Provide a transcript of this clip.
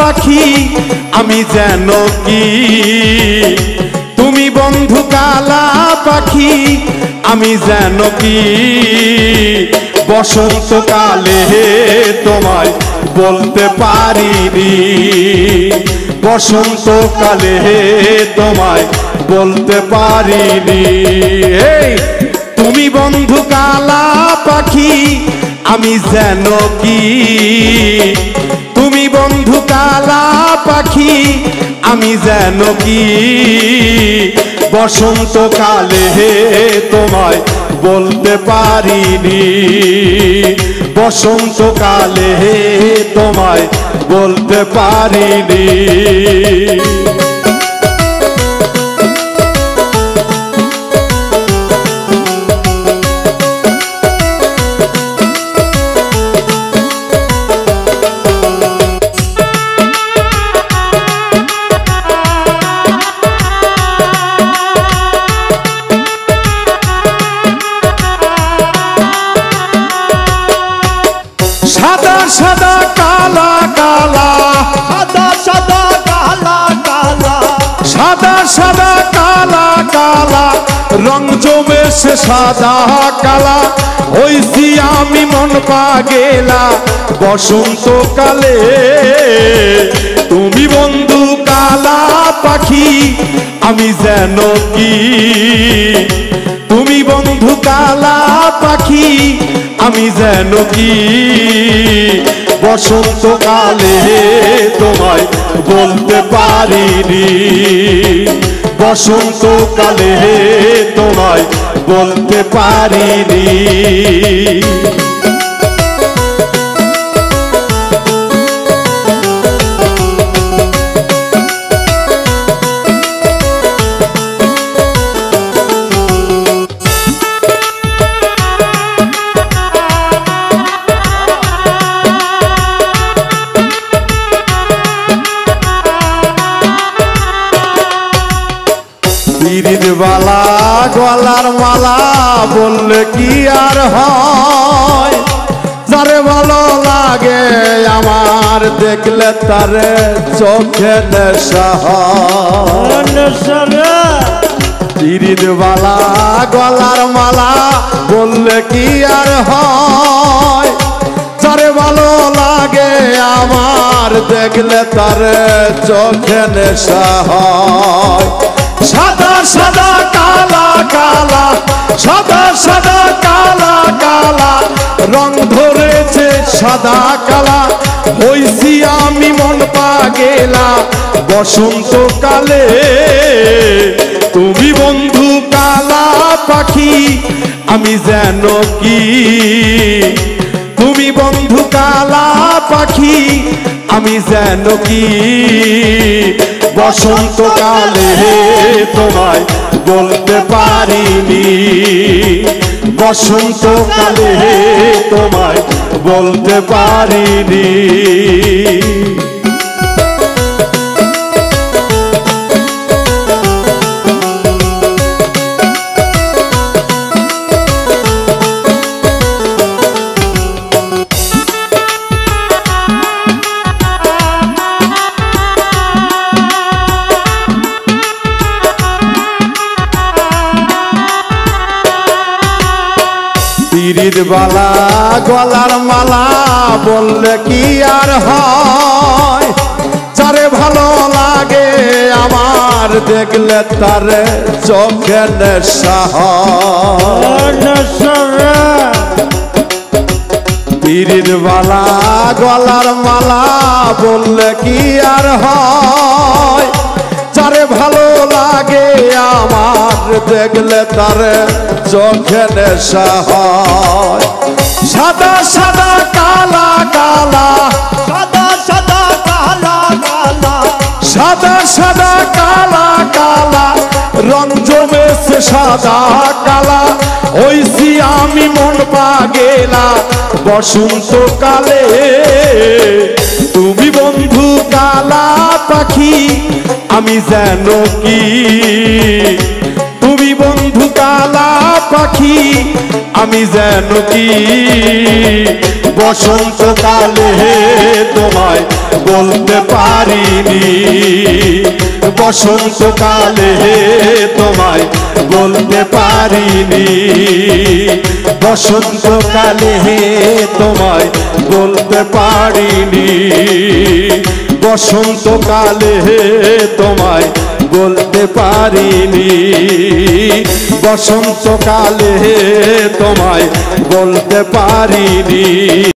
পাখি আমি যেন কি, তুমি বন্ধু কালা পাখি আমি যেন কি, বসন্তকালে তোমায় বলতে পারিনি, বসন্তকালে তোমায় বলতে পারিনি। তুমি বন্ধু কালা পাখি আমি যেন কি, তুমি বন্ধু কালা পাখি আমি যেন কি, বসন্তকালে তোমায় বলতে পারিনি, বসন্তকালে তোমায় বলতে পারিনি। সাদা সাদা কালা কালা, সাদা সাদা কালা কালা, সাদা সাদা কালা কালা, রং জমেছে সাদা কালা, হইছি আমি মন পাগেলা বসন্তকালে। তুমি বন্ধু কালা পাখি আমি যেন কি, তুমি বন্ধু কালা পাখি আমি যেন কি, বসন্তকালে তোমায় বলতে পারিনি, বসন্তকালে তোমায় বলতে পারিনি। পীরির বালা গলার মালা বললে কি আর হয়, যারে ভালো লাগে আমার দেখলে তারে চোখে নেশা হয়। পীরির বালা গলার মালা বললে কি আর হয়, যারে ভালো লাগে আমার দেখলে তারে চোখে নেশা হয়। সাদা সাদা কালা কালা, সাদা সাদা কালা কালা, রং ধরেছে সাদা কালা, হইছি আমি মন পাগেলা বসন্তকালে। তুমি বন্ধু কালা পাখি আমি যেন কি, তুমি বন্ধু কালা পাখি আমি যেন কি, বসন্তকালে তোমায় বলতে পারিনি, বসন্তকালে তোমায় বলতে পারিনি। পীরির বালা গলার মালা বললে কি আর হয়, যারে ভালো লাগে আমার দেখলে তারে চোখে নেশা হয়। পীরির বালা গলার মালা বললে কি আর হয়, যারে ভালো লাগে আমার দেখলে তারে চোখে নেশা হয়। সাদা সাদা কালা কালা, সাদা সাদা কালা কালা, সাদা সাদা কালা কালা, রং জমেছে সাদা কালা, হইছি আমি মন পাগেলা বসন্তকালে। তুমি বন্ধু কালা পাখি আমি যেন কি, তুমি বন্ধু কালা পাখি আমি যেন কি বসন্তকালে তোমায় বলতে পারিনি বসন্তকালে তোমায় বলতে পারিনি বসন্তকালে তোমায় বলতে পারিনি বসন্তকালে তোমায় বলতে পারিনি বসন্তকালে তোমায় বলতে পারিনি।